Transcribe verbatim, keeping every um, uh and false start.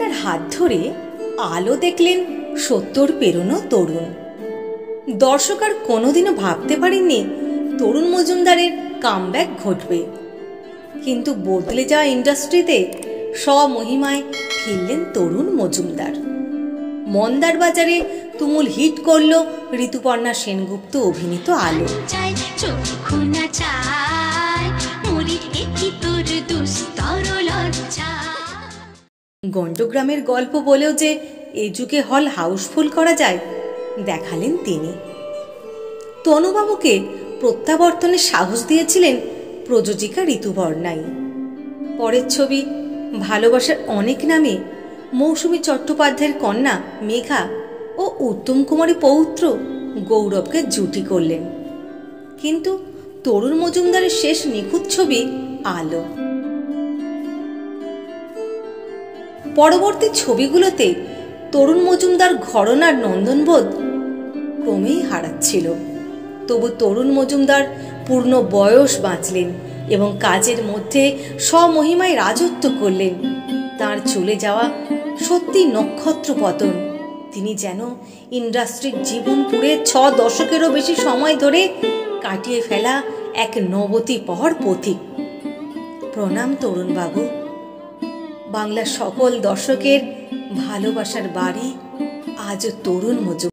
যার হাত ধরে আলো দেখলেন সত্তর পেরোনো তরুণ। দর্শক আর কোনোদিনও ভাবতে পারেননি তরুণ মজুমদারের কামব্যাক ঘটবে, কিন্তু বদলে যাওয়া ইন্ডাস্ট্রিতে স্বমহিমায় ফিরলেন তরুণ মজুমদার। মন্দার বাজারে তুমুল হিট করল ঋতুপর্ণা সেনগুপ্ত অভিনীত আলো। গণ্ডগ্রামের গল্প বলেও যে এ যুগে হল হাউসফুল করা যায় দেখালেন তিনি। তনুবাবুকে প্রত্যাবর্তনের সাহস দিয়েছিলেন প্রযোজিকা ঋতুপর্ণাই। পরের ছবি ভালোবাসার অনেক নামে মৌসুমী চট্টোপাধ্যায়ের কন্যা মেঘা ও উত্তম কুমারী পৌত্র গৌরবকে জুটি করলেন, কিন্তু তরুণ মজুমদারের শেষ নিখুঁত ছবি আলো। পরবর্তী ছবিগুলোতে তরুণ মজুমদার ঘরনার নন্দনবোধ ক্রমেই হারাচ্ছিল, তবু তরুণ মজুমদার পূর্ণ বয়স বাঁচলেন এবং কাজের মধ্যে স্বমহিমায় রাজত্ব করলেন। তার চলে যাওয়া সত্যি নক্ষত্র পতন। তিনি যেন ইন্ডাস্ট্রির জীবনপুরে ছ দশকেরও বেশি সময় ধরে কাটিয়ে ফেলা এক নবতী পহর পথিক। প্রণাম তরুণ বাবু। বাংলার সকল দর্শকের ভালোবাসার বাড়ি আজও তরুণ মজুমদার।